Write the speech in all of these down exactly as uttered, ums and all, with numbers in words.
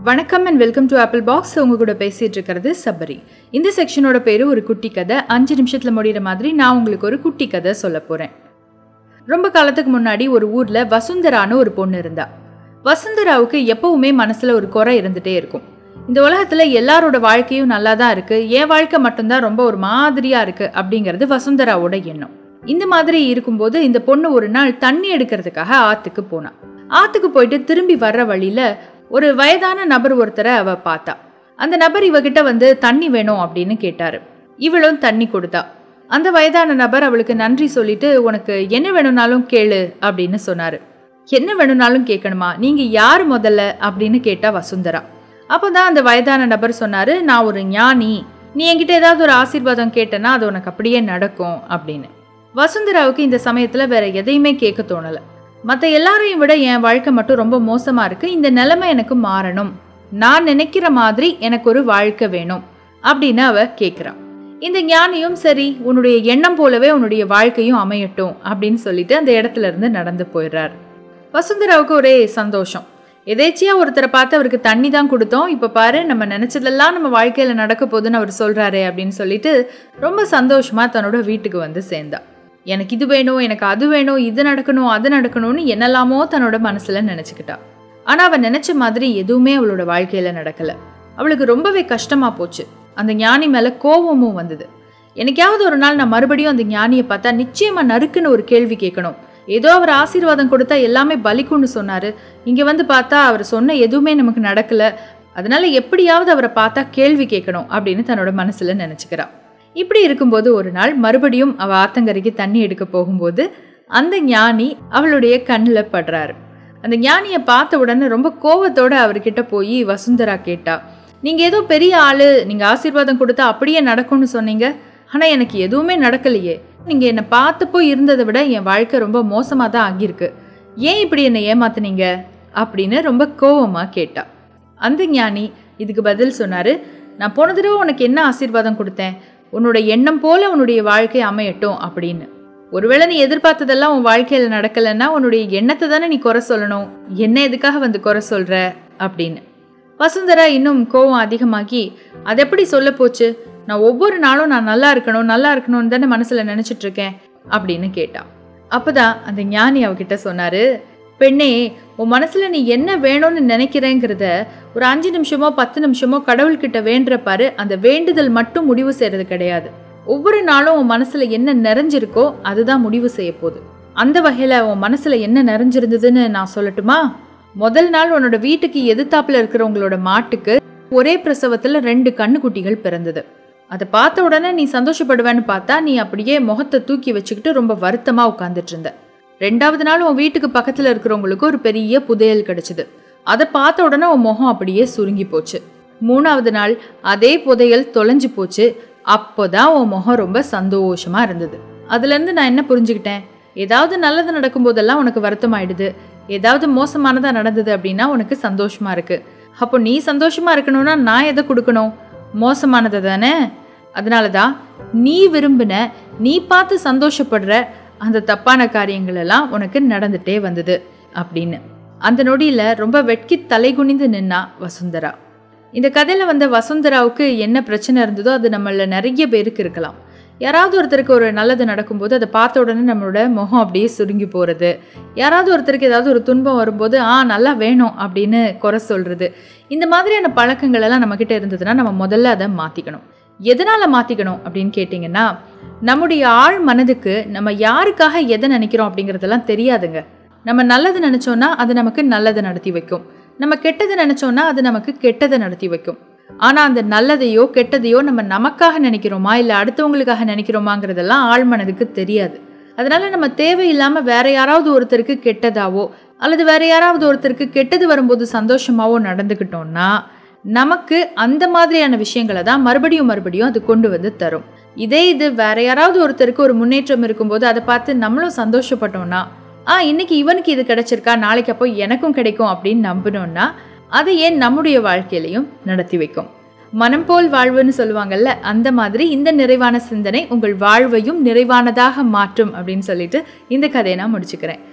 வணக்கம் and welcome to Apple Box. உங்க கூட பேசிட்டு இருக்கிறது சபரி. இந்த செக்ஷனோட பேரு ஒரு குட்டி கதை. அஞ்சு நிமிஷத்துல முடிகிற மாதிரி நான் உங்களுக்கு ஒரு குட்டி கதை சொல்ல போறேன். ரொம்ப காலத்துக்கு முன்னாடி ஒரு ஊர்ல வசுந்தரான்னு ஒரு பொண்ணு இருந்தா. வசுந்தராவுக்கு எப்பவுமே மனசுல ஒரு குறை இருந்துட்டே இருக்கும். இந்த உலகத்துல எல்லாரோட வாழ்க்கையும் நல்லா தான் இருக்கு, என் வாழ்க்கை மட்டும்தான் ரொம்ப ஒரு மாதிரியா இருக்கு அப்படிங்கிறது வசுந்தராவோட எண்ணம். இந்த மாதிரி இருக்கும்போது இந்த பொண்ணு ஒரு நாள் தண்ணி எடுக்கிறதுக்காக ஆத்துக்கு போனா. ஆத்துக்கு போயிட்டு திரும்பி வர்ற வழியில ஒரு வயதான நபர் ஒருத்தரை அவ பார்த்தா. அந்த நபர் இவகிட்ட வந்து தண்ணி வேணும் அப்படின்னு கேட்டாரு. இவளும் தண்ணி கொடுத்தா. அந்த வயதான நபர் அவளுக்கு நன்றி சொல்லிட்டு, உனக்கு என்ன வேணும்னாலும் கேளு அப்படின்னு சொன்னாரு. என்ன வேணும்னாலும் கேட்கணுமா, நீங்க யாரு முதல்ல அப்படின்னு கேட்டா வசுந்தரா. அப்போதான் அந்த வயதான நபர் சொன்னாரு, நான் ஒரு ஞானி, நீ என்கிட்ட ஏதாவது ஒரு ஆசீர்வாதம் கேட்டனா அது உனக்கு அப்படியே நடக்கும் அப்படின்னு. வசுந்தராவுக்கு இந்த சமயத்துல வேற எதையுமே கேட்க தோணல. மற்ற எல்லாரையும் விட என் வாழ்க்கை மட்டும் ரொம்ப மோசமா இருக்கு, இந்த நிலைமை எனக்கு மாறணும், நான் நினைக்கிற மாதிரி எனக்கு ஒரு வாழ்க்கை வேணும் அப்படின்னு அவ கேட்குறான். இந்த ஞானியும் சரி, உன்னுடைய எண்ணம் போலவே உன்னுடைய வாழ்க்கையும் அமையட்டும் அப்படின்னு சொல்லிட்டு அந்த இடத்துல இருந்து நடந்து போயிடுறாரு. வசுந்தராவுக்கு ஒரே சந்தோஷம். எதேச்சியா ஒருத்தரை பார்த்து அவருக்கு தண்ணி தான் கொடுத்தோம், இப்ப பாரு நம்ம நினைச்சதெல்லாம் நம்ம வாழ்க்கையில நடக்க போகுதுன்னு அவர் சொல்றாரு அப்படின்னு சொல்லிட்டு ரொம்ப சந்தோஷமா தன்னோட வீட்டுக்கு வந்து சேர்ந்தா. எனக்கு இது வேணும், எனக்கு அது வேணும், இது நடக்கணும், அது நடக்கணும்னு என்னெல்லாமோ தன்னோட மனசுல நினைச்சுக்கிட்டா. ஆனா அவ நினைச்ச மாதிரி எதுவுமே அவளோட வாழ்க்கையில நடக்கல. அவளுக்கு ரொம்பவே கஷ்டமா போச்சு. அந்த ஞானி மேல கோபமும் வந்தது. என்னைக்காவது ஒரு நாள் நான் மறுபடியும் அந்த ஞானியை பார்த்தா நிச்சயமா நறுக்குன்னு ஒரு கேள்வி கேட்கணும். ஏதோ அவர் ஆசீர்வாதம் கொடுத்தா எல்லாமே பலிக்கும்னு சொன்னாரு, இங்க வந்து பார்த்தா அவர் சொன்ன எதுவுமே நமக்கு நடக்கல, அதனால எப்படியாவது அவரை பார்த்தா கேள்வி கேட்கணும் அப்படின்னு தன்னோட மனசுல நினைச்சுக்கிறா. இப்படி இருக்கும்போது ஒரு நாள் மறுபடியும் அவ ஆத்தங்கரைக்கு தண்ணி எடுக்க போகும்போது அந்த ஞானி அவளுடைய கண்ணில் படுறாரு. அந்த ஞானியை பார்த்த உடனே ரொம்ப கோவத்தோட அவர்கிட்ட போய் வசுந்தரா கேட்டா, நீங்க ஏதோ பெரிய ஆளு, நீங்க ஆசீர்வாதம் கொடுத்தா அப்படியே நடக்கும்னு சொன்னீங்க, ஆனா எனக்கு எதுவுமே நடக்கலையே, நீங்க என்னை பார்த்தப்போ இருந்ததை விட என் வாழ்க்கை ரொம்ப மோசமா தான் ஆகியிருக்கு, ஏன் இப்படி என்னை ஏமாத்துனீங்க அப்படின்னு ரொம்ப கோவமா கேட்டா. அந்த ஞானி இதுக்கு பதில் சொன்னாரு, நான் போன தடவை உனக்கு என்ன ஆசீர்வாதம் கொடுத்தேன், உன்னோட எண்ணம் போல உன்னுடைய வாழ்க்கை அமையட்டும் அப்படின்னு. ஒருவேளை நீ எதிர்பார்த்ததெல்லாம் உன் வாழ்க்கையில நடக்கலைன்னா உன்னுடைய எண்ணத்தை தானே நீ குறை சொல்லணும், என்ன எதுக்காக வந்து குறை சொல்ற அப்படின்னு. வசுந்தரா இன்னும் கோவம் அதிகமாகி, அது எப்படி சொல்ல போச்சு, நான் ஒவ்வொரு நாளும் நான் நல்லா இருக்கணும் நல்லா இருக்கணும்னு தானே மனசுல நினைச்சிட்டு இருக்கேன் அப்படின்னு கேட்டா. அப்பதான் அந்த ஞானி அவகிட்ட சொன்னாரு, பெண்ணே, உன் மனசுல நீ என்ன வேணும்னு நினைக்கிறேங்கிறத ஒரு அஞ்சு நிமிஷமோ பத்து நிமிஷமோ கடவுள்கிட்ட வேண்டுற பாரு, அந்த வேண்டுதல் மட்டும் முடிவு செய்யறது கிடையாது. ஒவ்வொரு நாளும் உன் மனசுல என்ன நிறைஞ்சிருக்கோ அதுதான் முடிவு செய்ய போகுது. அந்த வகையில உன் மனசுல என்ன நிறைஞ்சிருந்ததுன்னு நான் சொல்லட்டுமா? முதல் நாள் உன்னோட வீட்டுக்கு எதிர்த்தாப்புல இருக்கிறவங்களோட மாட்டுக்கு ஒரே பிரசவத்துல ரெண்டு கண்ணுக்குட்டிகள் பிறந்தது. அதை பார்த்த உடனே நீ சந்தோஷப்படுவேன்னு பார்த்தா நீ அப்படியே முகத்தை தூக்கி வச்சுக்கிட்டு ரொம்ப வருத்தமா உட்காந்துட்டு இருந்த. ரெண்டாவது நாள் உன் வீட்டுக்கு பக்கத்துல இருக்கிறவங்களுக்கு ஒரு பெரிய புதையல் கிடைச்சது. அதை பார்த்த உடனே உன் முகம் அப்படியே சுருங்கி போச்சு. மூணாவது நாள் அதே புதையல் தொலைஞ்சு போச்சு. அப்போதான் உன் முகம் ரொம்ப சந்தோஷமா இருந்தது. அதுல இருந்து நான் என்ன புரிஞ்சுக்கிட்டேன், ஏதாவது நல்லது நடக்கும் போதெல்லாம் உனக்கு வருத்தம் ஆயிடுது, ஏதாவது மோசமானதா நடந்தது அப்படின்னா உனக்கு சந்தோஷமா இருக்கு. அப்போ நீ சந்தோஷமா இருக்கணும்னா நான் எதை கொடுக்கணும், மோசமானதை தானே. அதனாலதான் நீ விரும்பின, நீ பார்த்து சந்தோஷப்படுற அந்த தப்பான காரியங்கள் எல்லாம் உனக்கு நடந்துட்டே வந்தது அப்படின்னு. அந்த நொடியில ரொம்ப வெட்கி தலை குனிந்து நின்னா வசுந்தரா. இந்த கதையில வந்த வசுந்தராவுக்கு என்ன பிரச்சனை இருந்ததோ அது நம்மள நிறைய பேருக்கு இருக்கலாம். யாராவது ஒருத்தருக்கு ஒரு நல்லது நடக்கும்போது அதை பார்த்த உடனே நம்மளோட முகம் அப்படியே சுருங்கி போறது, யாராவது ஒருத்தருக்கு ஏதாவது ஒரு துன்பம் வரும்போது ஆ நல்லா வேணும் அப்படின்னு குறை சொல்றது, இந்த மாதிரியான பழக்கங்கள் எல்லாம் நம்ம கிட்ட இருந்ததுன்னா நம்ம முதல்ல அதை மாத்திக்கணும். எதனால மாத்திக்கணும் அப்படின்னு கேட்டீங்கன்னா, நம்முடைய ஆழ் மனதுக்கு நம்ம யாருக்காக எதை நினைக்கிறோம் அப்படிங்கிறதெல்லாம் தெரியாதுங்க. நம்ம நல்லது நினைச்சோம்னா அது நமக்கு நல்லதை நடத்தி வைக்கும், நம்ம கெட்டதை நினைச்சோம்னா அது நமக்கு கெட்டதை நடத்தி வைக்கும். ஆனா அந்த நல்லதையோ கெட்டதையோ நம்ம நமக்காக நினைக்கிறோமா இல்ல அடுத்தவங்களுக்காக நினைக்கிறோமாங்கிறதெல்லாம் ஆழ் மனதுக்கு தெரியாது. அதனால நம்ம தேவையில்லாம வேற யாராவது ஒருத்தருக்கு கெட்டதாவோ அல்லது வேற யாராவது ஒருத்தருக்கு கெட்டது வரும்போது சந்தோஷமாவோ நடந்துக்கிட்டோம்னா நமக்கு அந்த மாதிரியான விஷயங்களை தான் மறுபடியும் மறுபடியும் அது கொண்டு வந்து தரும். இதே இது வேற யாராவது ஒருத்தருக்கு ஒரு முன்னேற்றம் இருக்கும்போது அதை பார்த்து நம்மளும் சந்தோஷப்பட்டோம்னா, ஆ இன்னைக்கு இவனுக்கு இது கிடைச்சிருக்கா, நாளைக்கு அப்போ எனக்கும் கிடைக்கும் அப்படின்னு நம்பினோம்னா அதை ஏன் நம்முடைய வாழ்க்கையிலையும் நடத்தி வைக்கும். மனம் போல் வாழ்வுன்னு சொல்லுவாங்கல்ல, அந்த மாதிரி இந்த நிறைவான சிந்தனை உங்கள் வாழ்வையும் நிறைவானதாக மாற்றும் அப்படின்னு சொல்லிட்டு இந்த கதையை நான் முடிச்சுக்கிறேன்.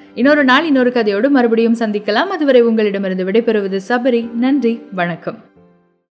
இன்னொரு நாள் இன்னொரு கதையோடு மறுபடியும் சந்திக்கலாம். அதுவரை உங்களிடமிருந்து விடைபெறுவது சபரி. நன்றி, வணக்கம்.